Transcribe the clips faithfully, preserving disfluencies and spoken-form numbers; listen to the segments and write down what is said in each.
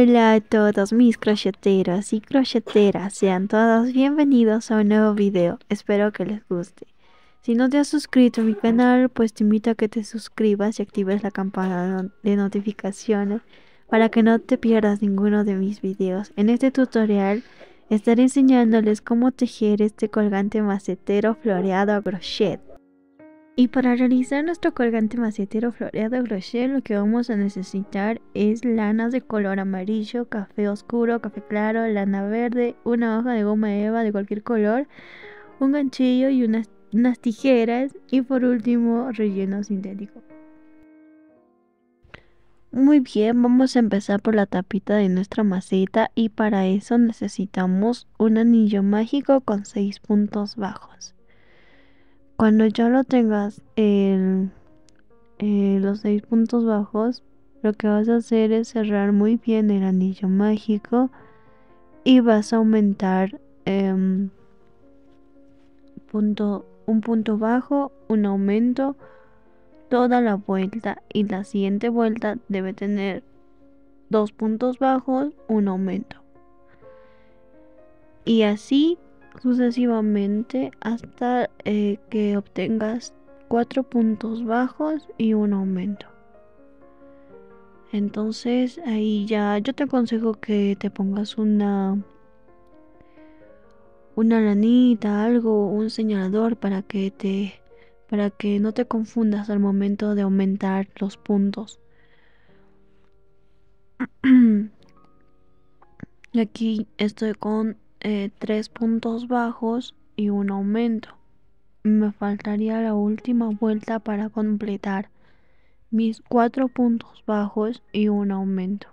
Hola a todos mis crocheteros y crocheteras, sean todos bienvenidos a un nuevo video, espero que les guste. Si no te has suscrito a mi canal, pues te invito a que te suscribas y actives la campana de notificaciones para que no te pierdas ninguno de mis videos. En este tutorial estaré enseñándoles cómo tejer este colgante macetero floreado a crochet. Y para realizar nuestro colgante macetero floreado a crochet, lo que vamos a necesitar es lanas de color amarillo, café oscuro, café claro, lana verde, una hoja de goma eva de cualquier color, un ganchillo y unas, unas tijeras y por último relleno sintético. Muy bien, vamos a empezar por la tapita de nuestra maceta y para eso necesitamos un anillo mágico con seis puntos bajos. Cuando ya lo tengas el Eh, los seis puntos bajos, lo que vas a hacer es cerrar muy bien el anillo mágico y vas a aumentar eh, punto, un punto bajo, un aumento toda la vuelta, y la siguiente vuelta debe tener dos puntos bajos, un aumento, y así sucesivamente hasta eh, que obtengas cuatro puntos bajos y un aumento. Entonces ahí ya yo te aconsejo que te pongas una una lanita, algo, un señalador para que te para que no te confundas al momento de aumentar los puntos. Aquí estoy con eh, tres puntos bajos y un aumento. Me faltaría la última vuelta para completar mis cuatro puntos bajos y un aumento.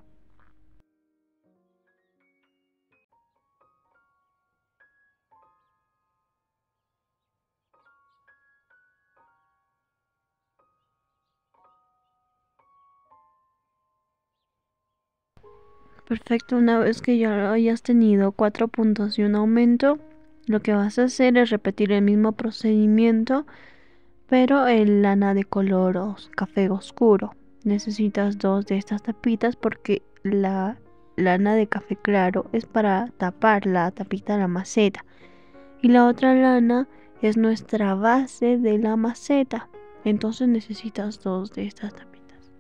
Perfecto, una vez que ya hayas tenido cuatro puntos y un aumento, lo que vas a hacer es repetir el mismo procedimiento, pero en lana de color os- café oscuro. Necesitas dos de estas tapitas porque la lana de café claro es para tapar la tapita de la maceta y la otra lana es nuestra base de la maceta. Entonces necesitas dos de estas tapitas.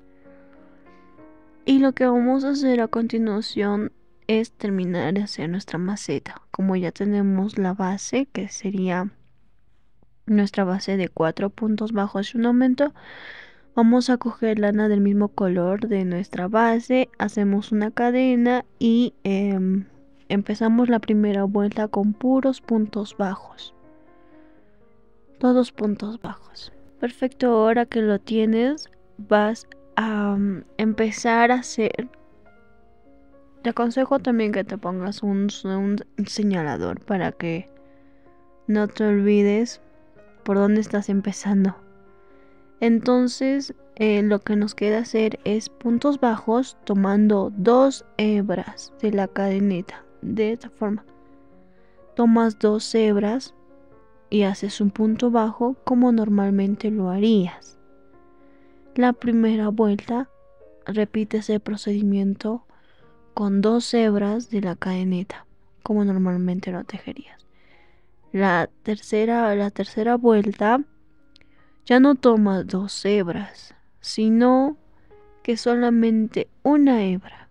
Y lo que vamos a hacer a continuación es terminar de hacer nuestra maceta. Como ya tenemos la base, que sería nuestra base de cuatro puntos bajos y un aumento, vamos a coger lana del mismo color de nuestra base, hacemos una cadena y em, empezamos la primera vuelta con puros puntos bajos. Todos puntos bajos. Perfecto, ahora que lo tienes, vas a um, empezar a hacer. Te aconsejo también que te pongas un, un señalador para que no te olvides por dónde estás empezando. Entonces, eh, lo que nos queda hacer es puntos bajos tomando dos hebras de la cadeneta. De esta forma, tomas dos hebras y haces un punto bajo como normalmente lo harías. La primera vuelta repites el procedimiento con dos hebras de la cadeneta, como normalmente lo tejerías. La tercera, la tercera vuelta ya no tomas dos hebras, sino que solamente una hebra.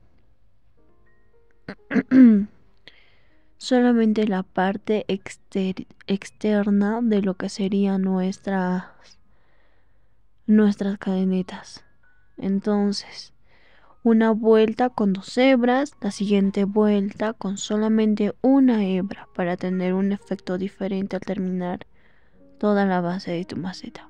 Solamente la parte exter externa de lo que serían nuestras, nuestras cadenetas. Entonces, una vuelta con dos hebras, la siguiente vuelta con solamente una hebra para tener un efecto diferente al terminar toda la base de tu maceta.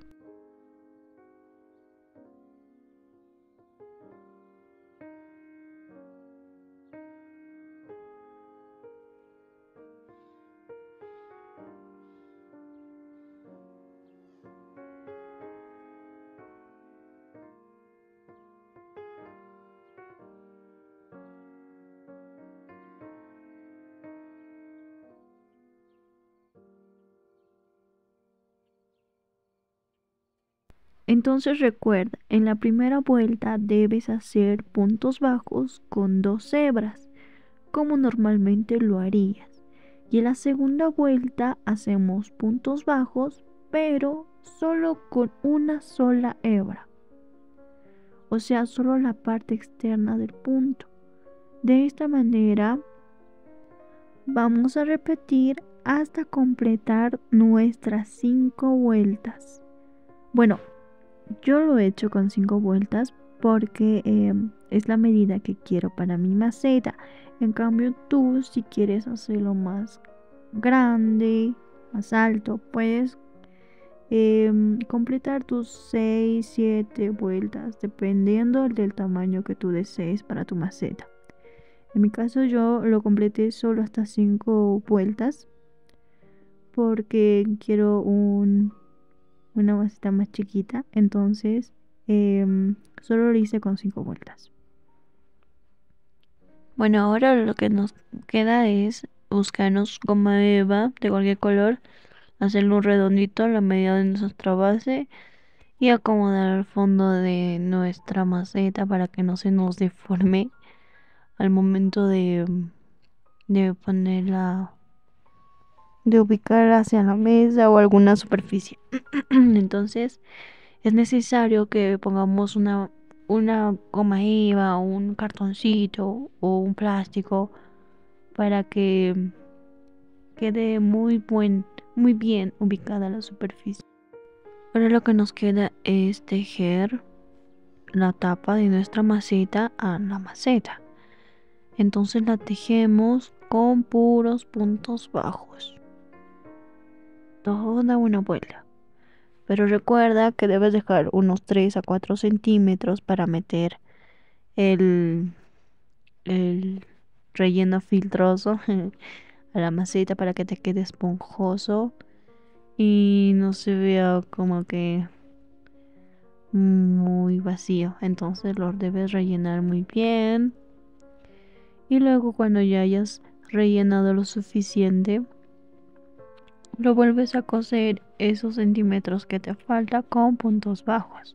Entonces recuerda, en la primera vuelta debes hacer puntos bajos con dos hebras, como normalmente lo harías. Y en la segunda vuelta hacemos puntos bajos, pero solo con una sola hebra. O sea, solo la parte externa del punto. De esta manera vamos a repetir hasta completar nuestras cinco vueltas. Bueno, yo lo he hecho con cinco vueltas porque eh, es la medida que quiero para mi maceta. En cambio, tú, si quieres hacerlo más grande, más alto, puedes eh, completar tus seis, siete vueltas, dependiendo del tamaño que tú desees para tu maceta. En mi caso, yo lo completé solo hasta cinco vueltas porque quiero un, una maceta más chiquita. Entonces, eh, solo lo hice con cinco vueltas. Bueno, ahora lo que nos queda es buscarnos goma eva de cualquier color, hacerle un redondito a la medida de nuestra base y acomodar el fondo de nuestra maceta para que no se nos deforme al momento de, de ponerla, de ubicarla hacia la mesa o alguna superficie. Entonces es necesario que pongamos una, una goma eva, un cartoncito o un plástico para que quede muy buen, muy bien ubicada la superficie. Ahora lo que nos queda es tejer la tapa de nuestra maceta a la maceta. Entonces la tejemos con puros puntos bajos. Toda una vuelta. Pero recuerda que debes dejar unos tres a cuatro centímetros para meter el, el relleno filtroso a la maceta para que te quede esponjoso y no se vea como que muy vacío. Entonces lo debes rellenar muy bien y luego cuando ya hayas rellenado lo suficiente lo vuelves a coser esos centímetros que te falta con puntos bajos.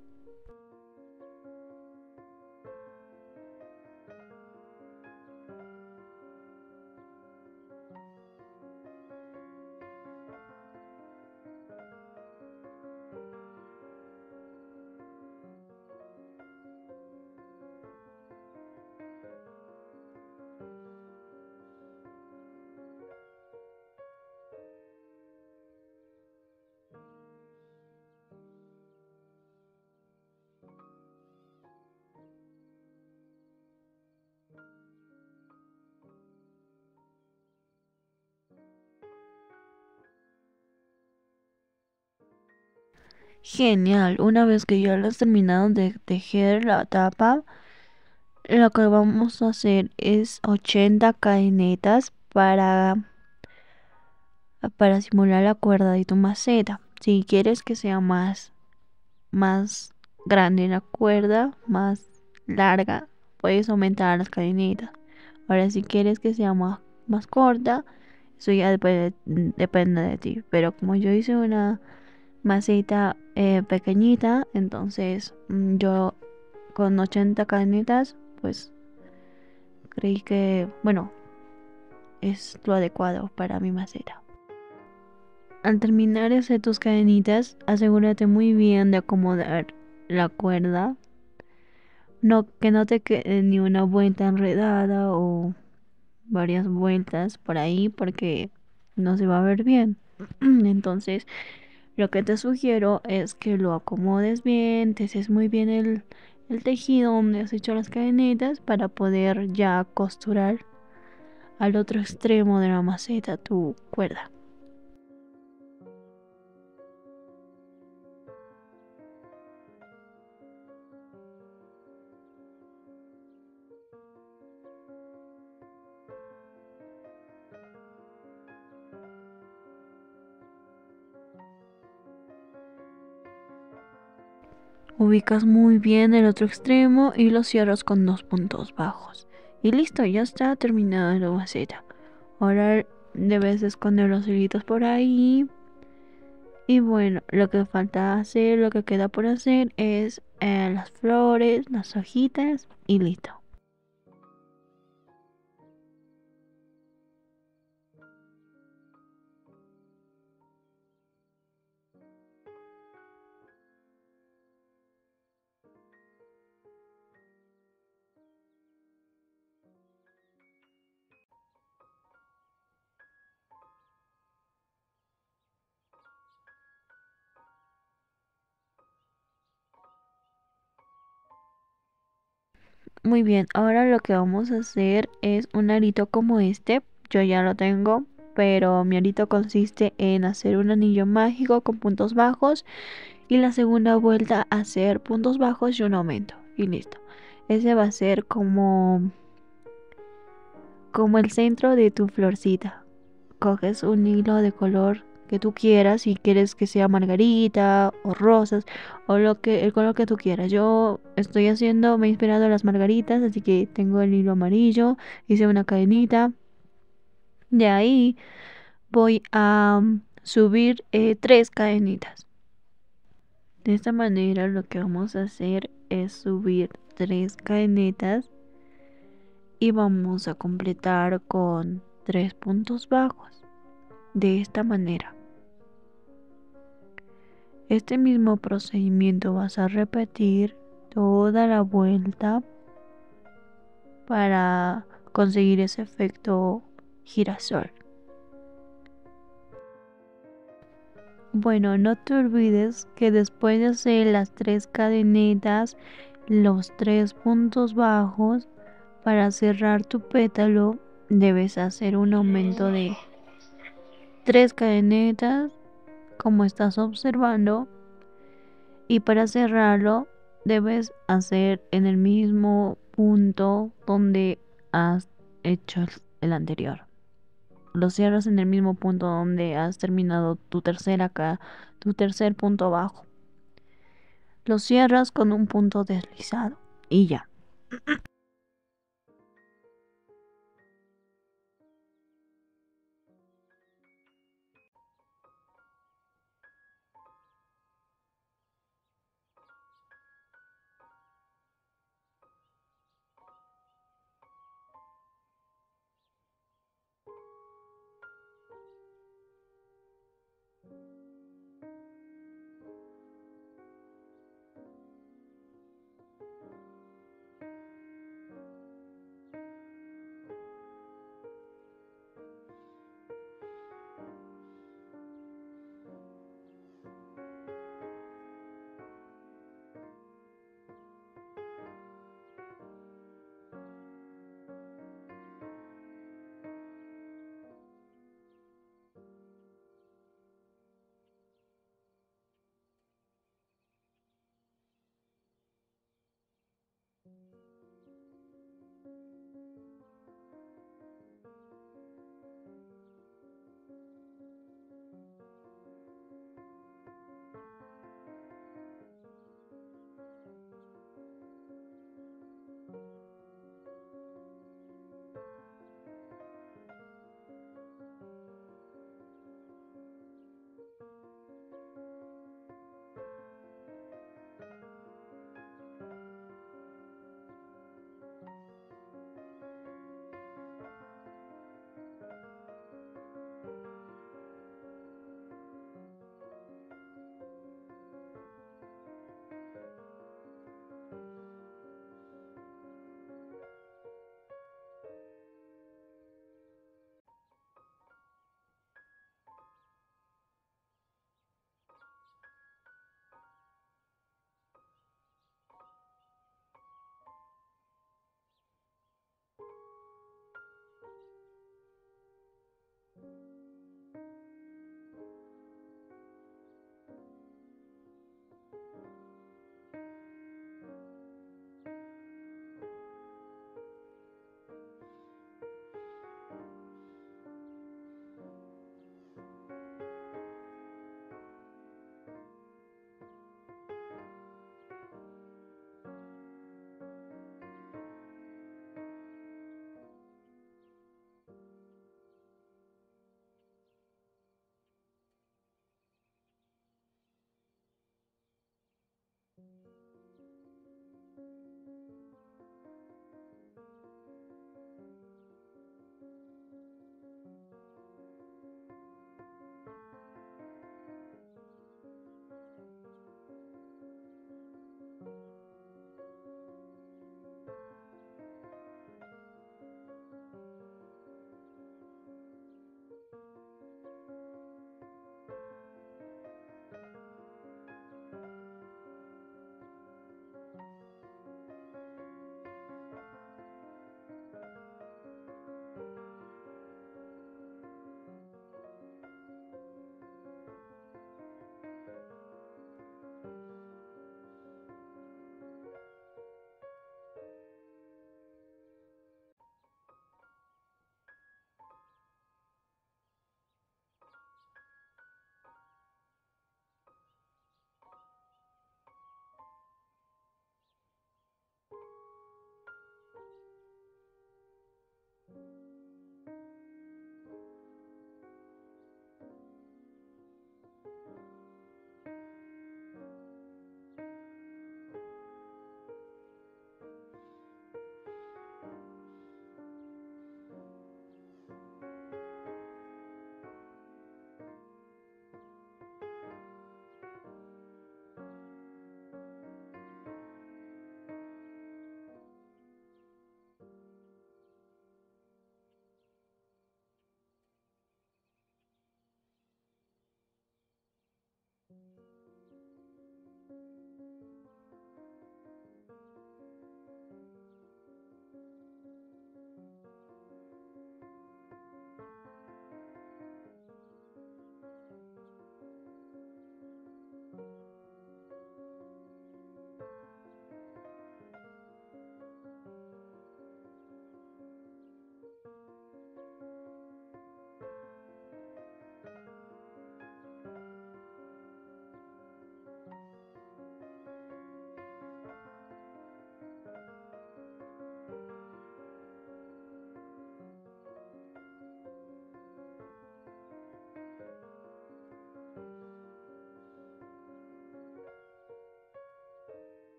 Genial, una vez que ya lo has terminado de tejer la tapa, lo que vamos a hacer es ochenta cadenetas para, para simular la cuerda de tu maceta. Si quieres que sea más, más grande la cuerda, más larga, puedes aumentar las cadenetas. Ahora si quieres que sea más, más corta, eso ya depende, depende de ti. Pero como yo hice una maceta eh, pequeñita, entonces mm, yo con ochenta cadenitas pues creí que bueno es lo adecuado para mi maceta. Al terminar de hacer tus cadenitas, asegúrate muy bien de acomodar la cuerda, no que no te quede ni una vuelta enredada o varias vueltas por ahí porque no se va a ver bien. Entonces lo que te sugiero es que lo acomodes bien, tejes muy bien el, el tejido donde has hecho las cadenitas para poder ya costurar al otro extremo de la maceta tu cuerda. Ubicas muy bien el otro extremo y lo cierras con dos puntos bajos. Y listo, ya está terminada la maceta. Ahora debes esconder los hilitos por ahí Y bueno, lo que falta hacer, lo que queda por hacer es eh, las flores, las hojitas y listo. Muy bien, ahora lo que vamos a hacer es un arito como este. Yo ya lo tengo, pero mi arito consiste en hacer un anillo mágico con puntos bajos y la segunda vuelta hacer puntos bajos y un aumento. Y listo. Ese va a ser como, como el centro de tu florcita. Coges un hilo de color que tú quieras, si quieres que sea margarita o rosas o lo que el color que tú quieras. Yo estoy haciendo, me he inspirado en las margaritas, así que tengo el hilo amarillo, hice una cadenita. De ahí voy a mm, subir eh, tres cadenitas. De esta manera lo que vamos a hacer es subir tres cadenitas y vamos a completar con tres puntos bajos. De esta manera. Este mismo procedimiento vas a repetir toda la vuelta para conseguir ese efecto girasol. Bueno, no te olvides que después de hacer las tres cadenitas, los tres puntos bajos, para cerrar tu pétalo debes hacer un aumento de tres cadenetas, como estás observando, y para cerrarlo debes hacer en el mismo punto donde has hecho el, el anterior. Lo cierras en el mismo punto donde has terminado tu tercer acá, tu tercer punto abajo. Lo cierras con un punto deslizado y ya.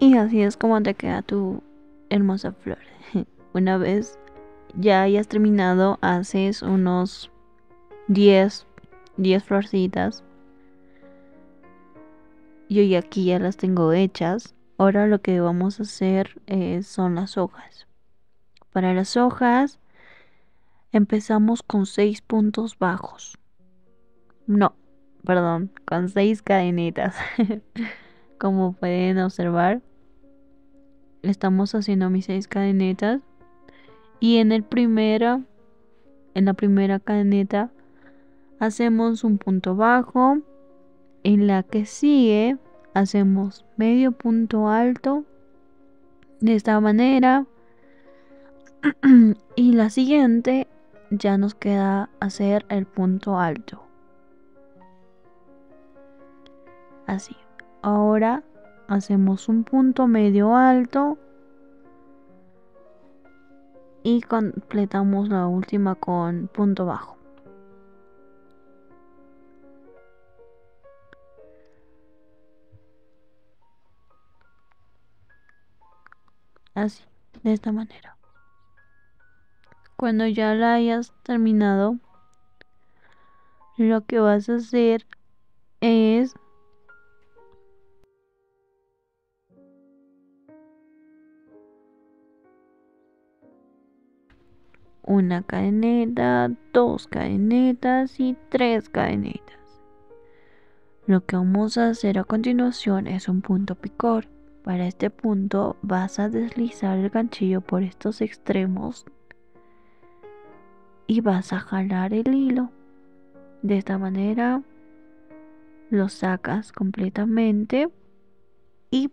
Y así es como te queda tu hermosa flor. Una vez ya hayas terminado, haces unos diez diez florcitas. Yo ya aquí ya las tengo hechas. Ahora lo que vamos a hacer eh, son las hojas. Para las hojas empezamos con seis puntos bajos. No, perdón, con seis cadenitas. Como pueden observar, estamos haciendo mis seis cadenetas. Y en el primero, en la primera cadeneta, hacemos un punto bajo. En la que sigue, hacemos medio punto alto. De esta manera. Y la siguiente ya nos queda hacer el punto alto. Así. Ahora hacemos un punto medio alto. Y completamos la última con punto bajo. Así, de esta manera. Cuando ya la hayas terminado, lo que vas a hacer es una cadeneta, dos cadenetas y tres cadenetas. Lo que vamos a hacer a continuación es un punto picor. Para este punto vas a deslizar el ganchillo por estos extremos y vas a jalar el hilo. De esta manera lo sacas completamente y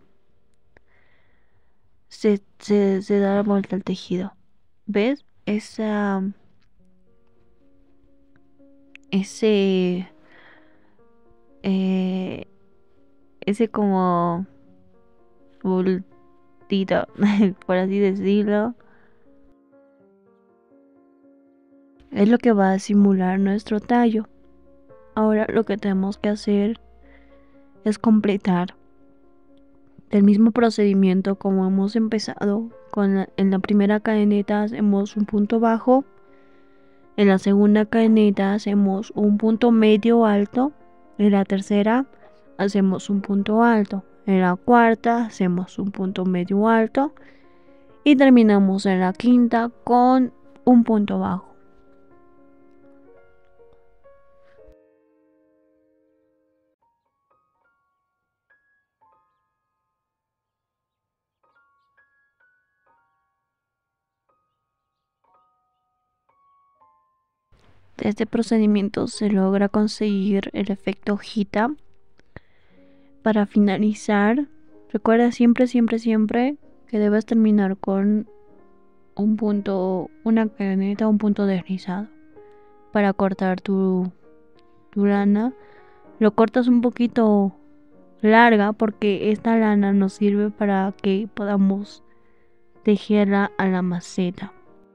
se, se, se da la vuelta al tejido. ¿Ves? Esa, ese, eh, ese como bultito, por así decirlo, es lo que va a simular nuestro tallo. Ahora lo que tenemos que hacer es completar el mismo procedimiento como hemos empezado. Con la, en la primera cadeneta hacemos un punto bajo. En la segunda cadeneta hacemos un punto medio alto. En la tercera hacemos un punto alto. En la cuarta hacemos un punto medio alto. Y terminamos en la quinta con un punto bajo. De este procedimiento se logra conseguir el efecto hojita. Para finalizar, recuerda siempre, siempre, siempre que debes terminar con un punto, una cadeneta, un punto deslizado. Para cortar tu, tu lana, lo cortas un poquito larga porque esta lana nos sirve para que podamos tejerla a la maceta.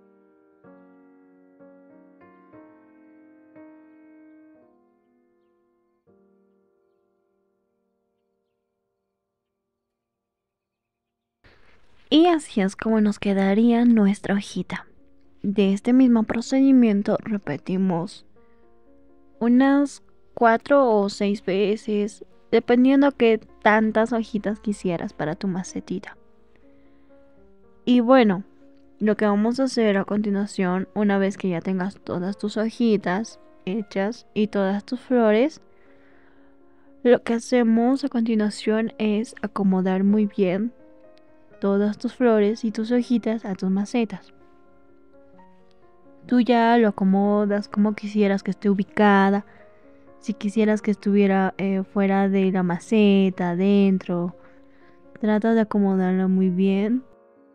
Y así es como nos quedaría nuestra hojita. De este mismo procedimiento repetimos unas cuatro o seis veces, dependiendo que tantas hojitas quisieras para tu macetita. Y bueno, lo que vamos a hacer a continuación, una vez que ya tengas todas tus hojitas hechas y todas tus flores, lo que hacemos a continuación es acomodar muy bien todas tus flores y tus hojitas a tus macetas. Tú ya lo acomodas como quisieras que esté ubicada. Si quisieras que estuviera eh, fuera de la maceta, dentro, trata de acomodarla muy bien.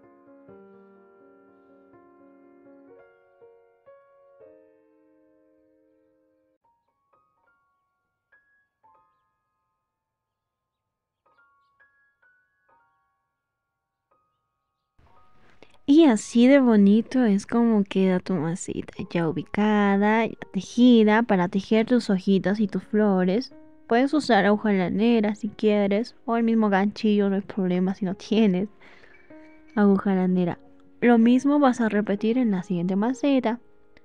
Y así de bonito es como queda tu maceta, ya ubicada, ya tejida, para tejer tus hojitas y tus flores. Puedes usar aguja lanera si quieres, o el mismo ganchillo, no hay problema si no tienes aguja lanera. Lo mismo vas a repetir en la siguiente maceta.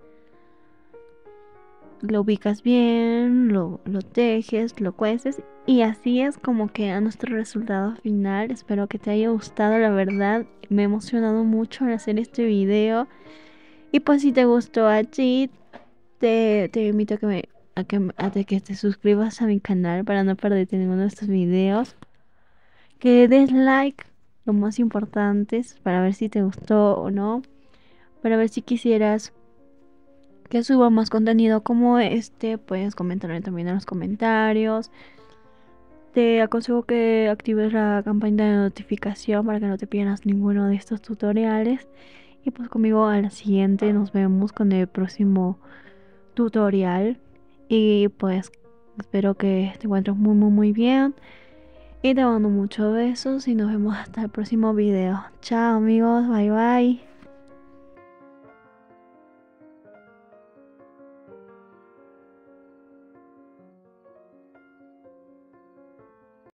Lo ubicas bien, lo, lo tejes, lo cueces y así es como queda nuestro resultado final. Espero que te haya gustado, la verdad me he emocionado mucho al hacer este video. Y pues si te gustó allí, te, te invito a que, me, a, que, a que te suscribas a mi canal para no perderte ninguno de estos videos. Que des like, lo más importante, es para ver si te gustó o no. Para ver si quisieras que suba más contenido como este, puedes comentarme también en los comentarios. Te aconsejo que actives la campana de notificación para que no te pierdas ninguno de estos tutoriales. Y pues conmigo a la siguiente nos vemos con el próximo tutorial. Y pues espero que te encuentres muy muy muy bien. Y te mando muchos besos y nos vemos hasta el próximo video. Chao amigos, bye bye.